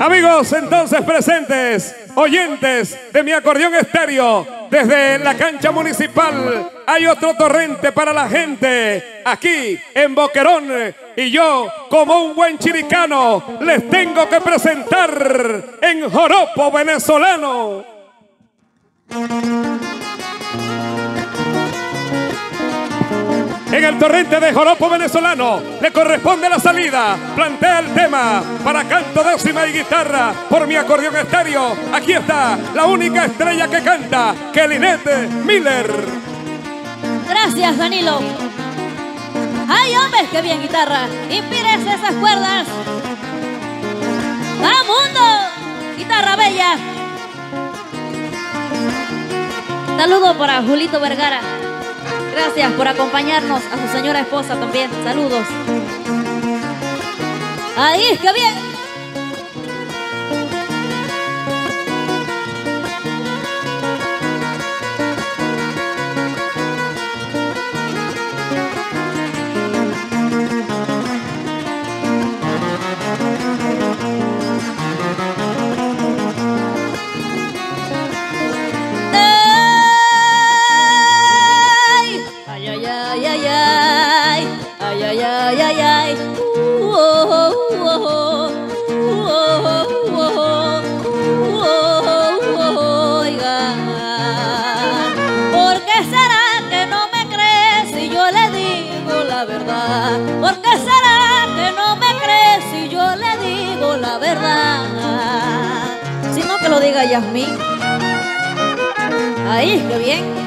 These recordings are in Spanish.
Amigos, entonces presentes, oyentes de mi acordeón estéreo, desde la cancha municipal hay otro torrente para la gente, aquí en Boquerón, y yo, como un buen chiricano, les tengo que presentar en joropo venezolano. En el torrente de joropo venezolano le corresponde la salida. Plantea el tema para canto, décima y guitarra por mi acordeón estéreo. Aquí está la única estrella que canta, Kelinette Miller. Gracias, Danilo. ¡Ay, hombre, qué bien guitarra! ¡Inspírese esas cuerdas! ¡Va, mundo! ¡Guitarra bella! Saludo para Julito Vergara. Gracias por acompañarnos, a su señora esposa también. Saludos. ¡Ahí, qué bien! ¿Por qué será que no me crees si yo le digo la verdad? ¿Por qué será que no me crees si yo le digo la verdad? Si no, que lo diga Yasmín. Ahí, qué bien.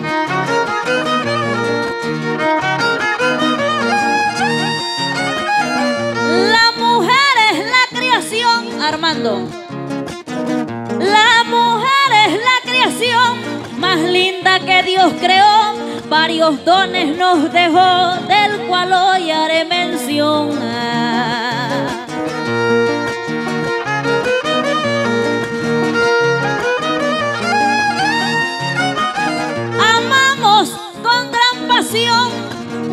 Armando, la mujer es la creación más linda que Dios creó, varios dones nos dejó, del cual hoy haré mención. Amamos con gran pasión,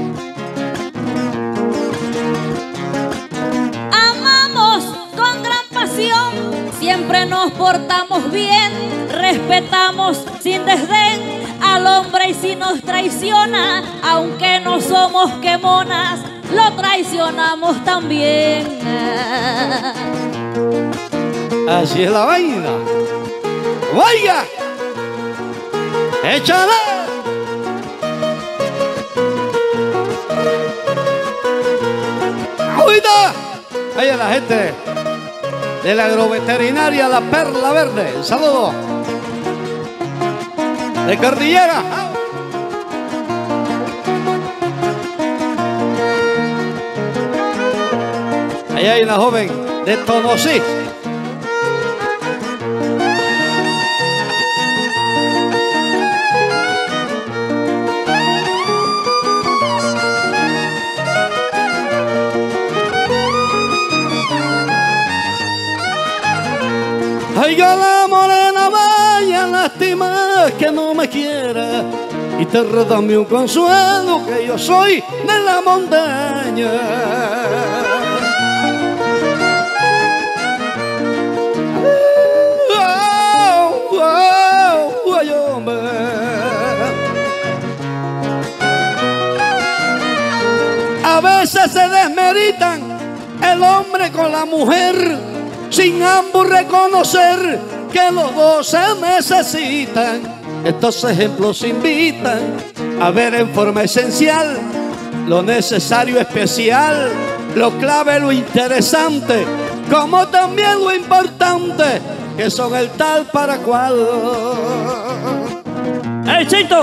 siempre nos portamos bien, respetamos sin desdén al hombre, y si nos traiciona, aunque no somos quemonas, lo traicionamos también. Así es la vaina. ¡Oiga! ¡Échala! ¡Cuida! Ahí a la gente de la agroveterinaria La Perla Verde. Un saludo de Cordillera. Allá hay una joven de Tonosí. Oiga, la morena vaya, lástima que no me quiera, y te redame un consuelo, que yo soy de la montaña. Ay, hombre. A veces se desmeritan el hombre con la mujer, sin ambos reconocer que los dos se necesitan. Estos ejemplos invitan a ver en forma esencial lo necesario, especial, lo clave, lo interesante, como también lo importante, que son el tal para cual. ¡Ey, Chito!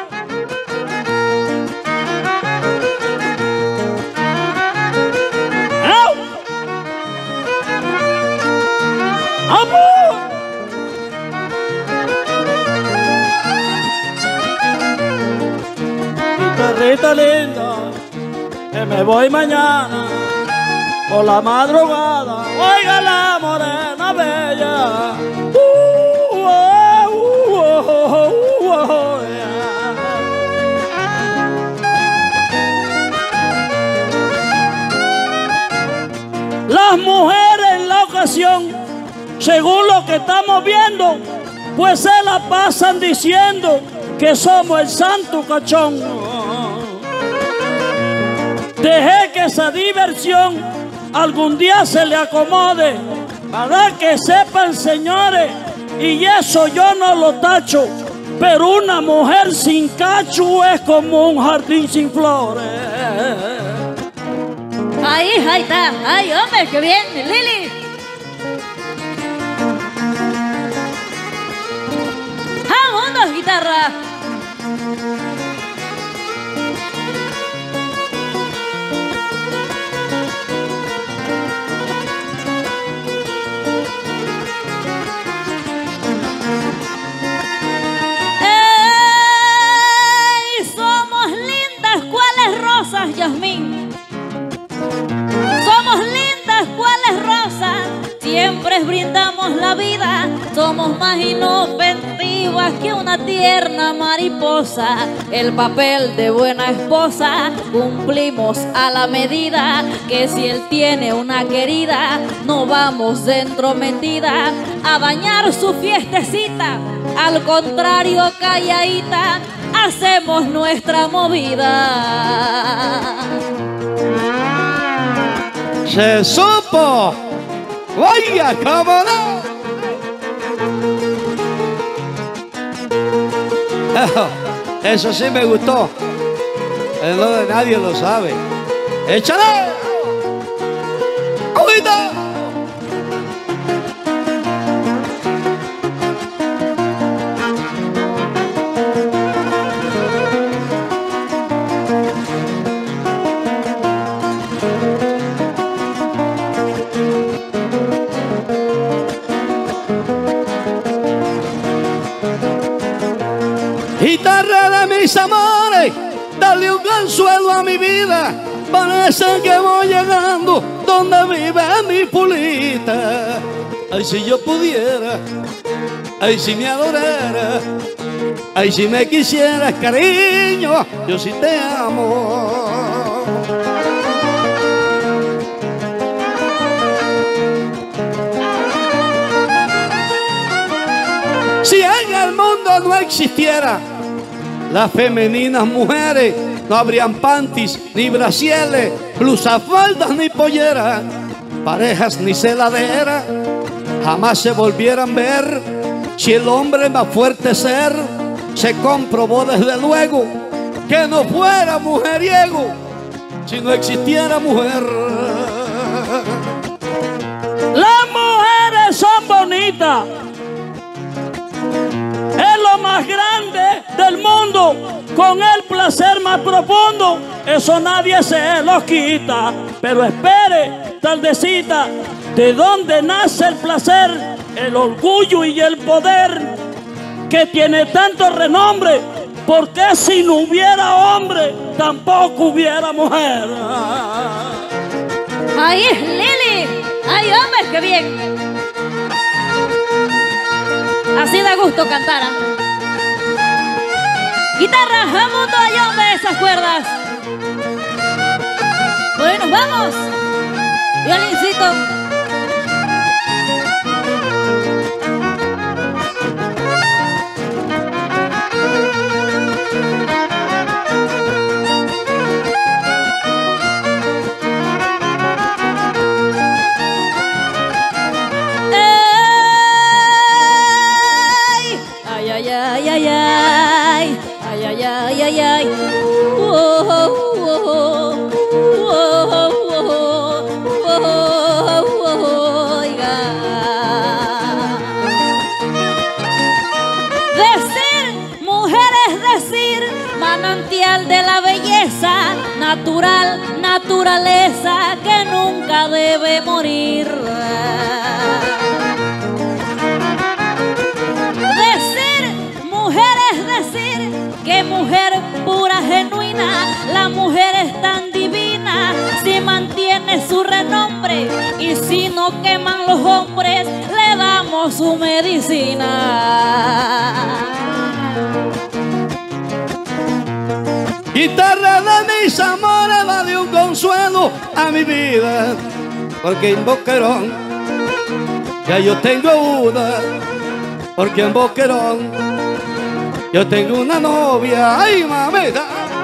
Guitarrita linda, que me voy mañana por la madrugada. Oiga la morena bella. Las mujeres en la ocasión según lo que estamos viendo, pues se la pasan diciendo que somos el santo cachón. Deje que esa diversión algún día se le acomode, para que sepan, señores, y eso yo no lo tacho, pero una mujer sin cacho es como un jardín sin flores. Ahí está. Ay, hombre, qué bien, Lili. ¡Vámonos, guitarra! ¡Ey! Somos lindas, ¿cuáles rosas, Yasmín? Somos lindas, ¿cuáles rosas? Siempre brindamos la vida, somos más inofensivas que una tierna mariposa. El papel de buena esposa cumplimos a la medida, que si él tiene una querida, no vamos de entrometida a dañar su fiestecita. Al contrario, calladita, hacemos nuestra movida. Se supo. Vaya, cómo no. Eso sí me gustó. Lo de nadie lo sabe. ¡Échale! ¡Cuida! Guitarra de mis amores, dale un consuelo a mi vida. Parece que voy llegando donde vive mi pulita. Ay, si yo pudiera, ay, si me adorara, ay, si me quisieras, cariño, yo sí te amo. Si en el mundo no existiera las femeninas mujeres, no habrían panties, ni brasieles, blusas, faldas, ni polleras, parejas ni celaderas, jamás se volvieran ver. Si el hombre más fuerte ser, se comprobó desde luego que no fuera mujeriego si no existiera mujer. Las mujeres son bonitas, es lo más grande del mundo, con el placer más profundo, eso nadie se lo quita. Pero espere, tardecita, de dónde nace el placer, el orgullo y el poder que tiene tanto renombre, porque si no hubiera hombre, tampoco hubiera mujer. Ahí es Lili. Ay, hombre, qué bien. Así da gusto cantar. Guitarra, vamos todavía de esas cuerdas. Bueno, vamos. Violincito. De la belleza natural, naturaleza que nunca debe morir. Decir mujer es decir que mujer pura, genuina, la mujer es tan divina si mantiene su renombre, y si no queman los hombres le damos su medicina. Guitarra de mis amores, dale un consuelo a mi vida, porque en Boquerón Ya yo tengo una, porque en Boquerón yo tengo una novia. ¡Ay, mamita!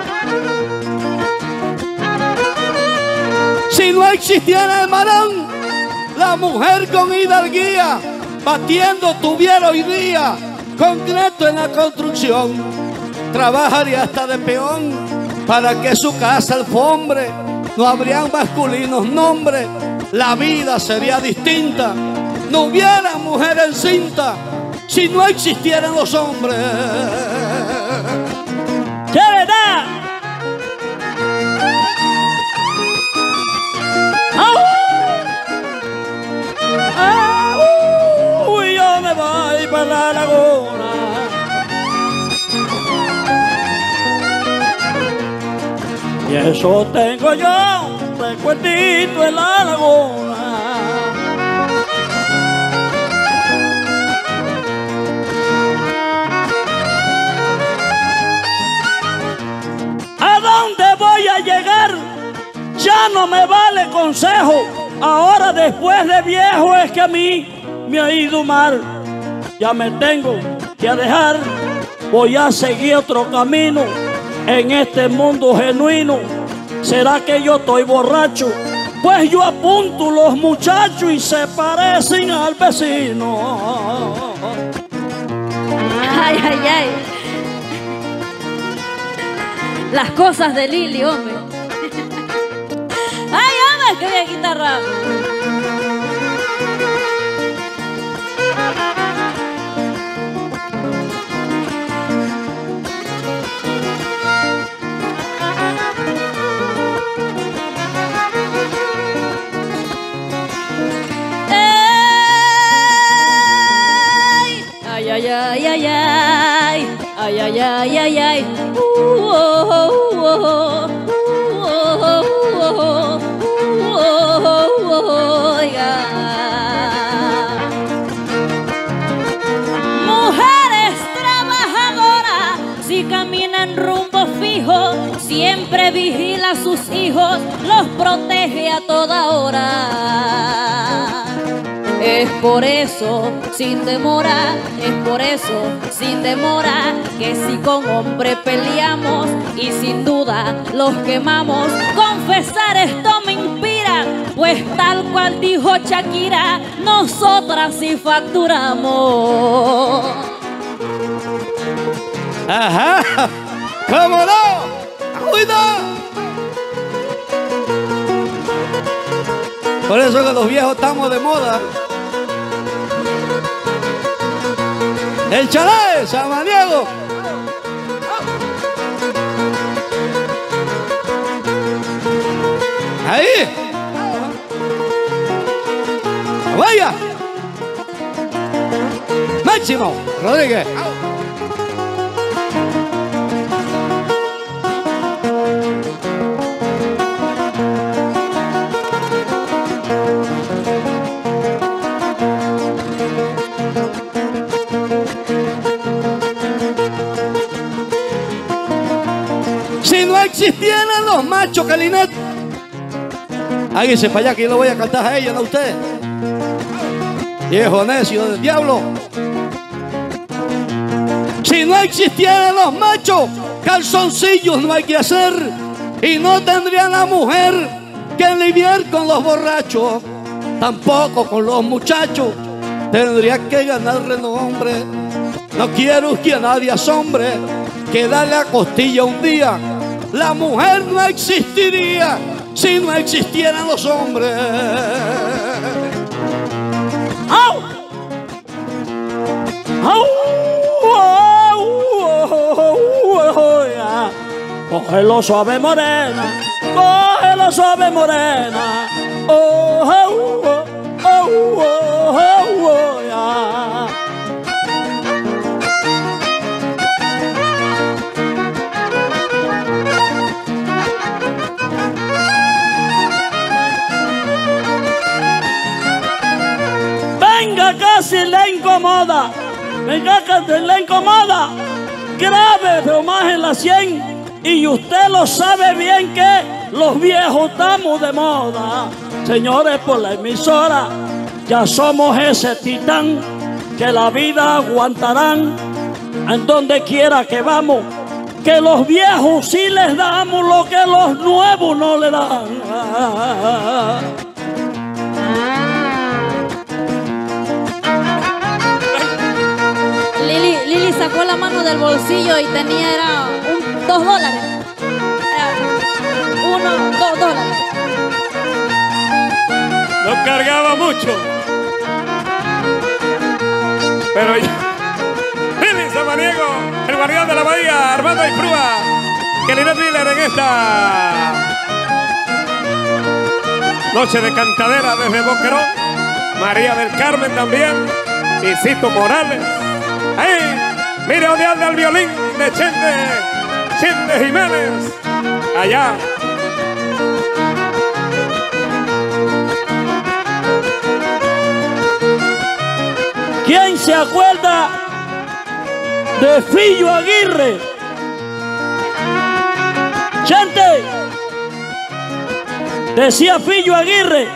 Si no existiera el marón, la mujer con hidalguía batiendo tuviera hoy día concreto en la construcción. Trabajaría hasta de peón para que su casa alfombre. No habrían masculinos nombres, la vida sería distinta. No hubiera mujer encinta si no existieran los hombres. ¡Qué verdad! Yo me voy para la laguna. Y eso tengo yo, recuerdito en la laguna. ¿A dónde voy a llegar? Ya no me vale consejo. Ahora después de viejo es que a mí me ha ido mal. Ya me tengo que dejar. Voy a seguir otro camino en este mundo genuino. ¿Será que yo estoy borracho? Pues yo apunto los muchachos y se parecen al vecino. Ay, ay, ay. Las cosas de Lili, hombre. Ay, hombre, que bien guitarra. Ay, ay, ay, ay, ay, ay, ay, ay, ay, ay. Mujeres trabajadoras, si caminan rumbo fijo, siempre vigila a sus hijos, los protege a toda hora. Es por eso, sin demora, es por eso, sin demora, que si con hombre peleamos y sin duda los quemamos, confesar esto me inspira, pues tal cual dijo Shakira, nosotras sí facturamos. Ajá, ¿cómo no? ¡Cuidado! Por eso que los viejos estamos de moda. El chalet, samaniego. Ahí. Vaya. Máximo Rodríguez. Si no existieran los machos, Calinet. Hágase para allá que yo lo voy a cantar a ella, no a usted. Viejo necio del diablo. Si no existieran los machos, calzoncillos no hay que hacer. Y no tendría la mujer que lidiar con los borrachos, tampoco con los muchachos. Tendría que ganar renombre. No quiero que a nadie asombre, que darle a costilla un día. La mujer no existiría si no existieran los hombres. ¡Au! ¡Au! Cógelo suave, morena, cógelo suave, morena. Oh, oh, oh, oh, oh, oh, yeah. Venga, casi le incomoda. Venga, casi le incomoda. Grave, pero más en la 100. Y usted lo sabe bien que los viejos estamos de moda. Señores, por la emisora Ya somos ese titán que la vida aguantarán en donde quiera que vamos. Que los viejos sí les damos lo que los nuevos no le dan. Lili sacó la mano del bolsillo y tenía $2. $2. No cargaba mucho. Pero ya. Lili Samaniego, el guardián de la bahía, Armando Ipruva, que Linet Miller en esta noche de cantadera desde Boquerón. María del Carmen también. Y Cito Morales. ¡Ahí! Mire odiarle al violín de Chente Jiménez. Allá. ¿Quién se acuerda de Fillo Aguirre? Chente, decía Fillo Aguirre,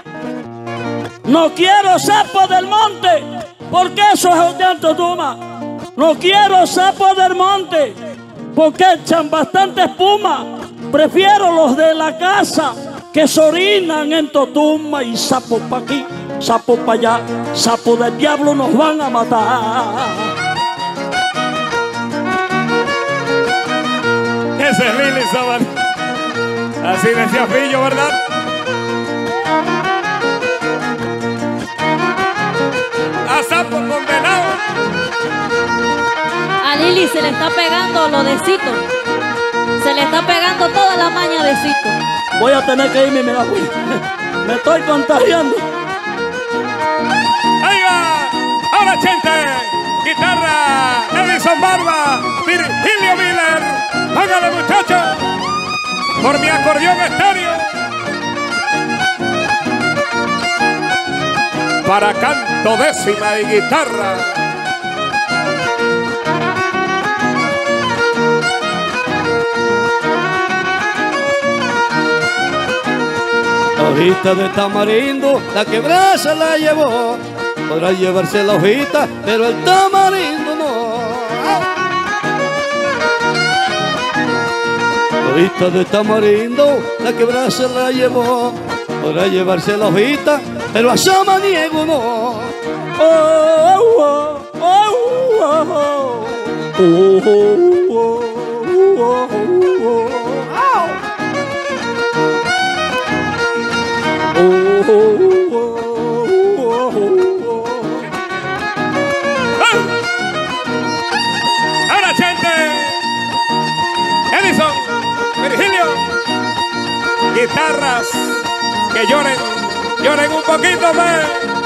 no quiero sapo del monte, porque eso es de Alto Tuma. No quiero sapo del monte, porque echan bastante espuma. Prefiero los de la casa que se orinan en Totuma. Y sapo pa' aquí, sapo pa' allá, sapo del diablo nos van a matar. Ese es Lili Saban. Así decía Fillo, ¿verdad? A sapo condenado. A Lili se le está pegando lo de Cito. Se le está pegando toda la maña de Cito. Voy a tener que irme, mira, me estoy contagiando. Ahí va. Ahora Chente. Guitarra. Edison Barba. Virgilio Miller. Hágale, muchachos. Por mi acordeón estéreo. Para canto, décima y guitarra. La hojita de tamarindo, la quebrada se la llevó. Podrá llevarse la hojita, pero el tamarindo no. La hojita de tamarindo, la quebrada se la llevó. Podrá llevarse la hojita, pero a Samaniego no. Oh, oh, oh, oh, oh, oh, oh, oh, oh, Ahora Chente. Edison. Virgilio. Guitarras que lloren un poquito más.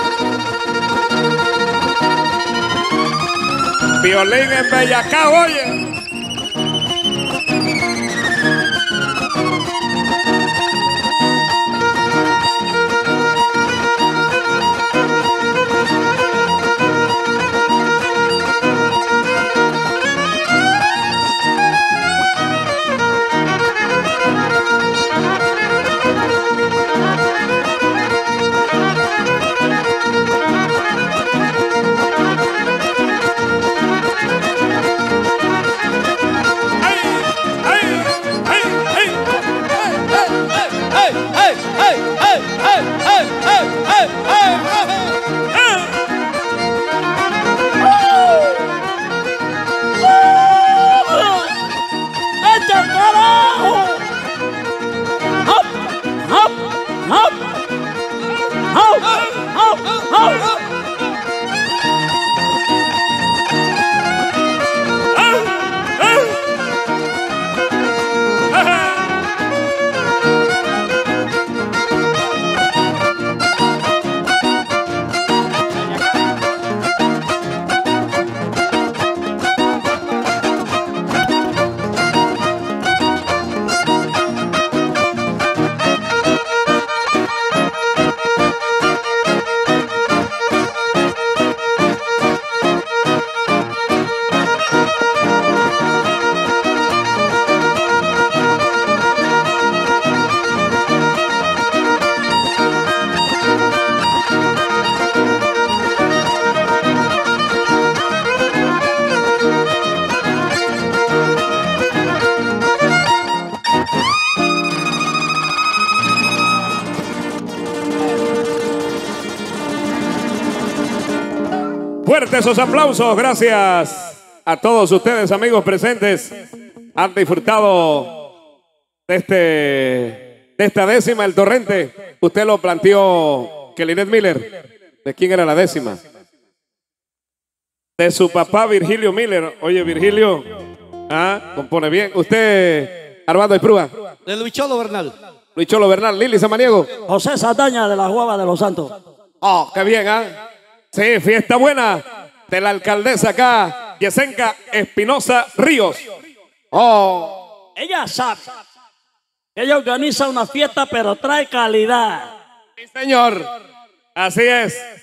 Violín en Bellacao, oye. Fuertes esos aplausos. Gracias a todos ustedes, amigos presentes. Han disfrutado de esta décima, el torrente. Usted lo planteó, Kelinet Miller. ¿De quién era la décima? De su papá Virgilio Miller. Oye, Virgilio, compone bien. Usted, Armando Esprúa. De Luis Cholo Bernal. Luis Cholo Bernal, Lili Samaniego. José Saldaña de la Guava de los Santos. Oh, qué bien, Sí, fiesta buena de la alcaldesa acá, Yesenka Espinosa Ríos. Oh. Ella sabe. Ella organiza una fiesta, pero trae calidad. Sí, señor. Así es.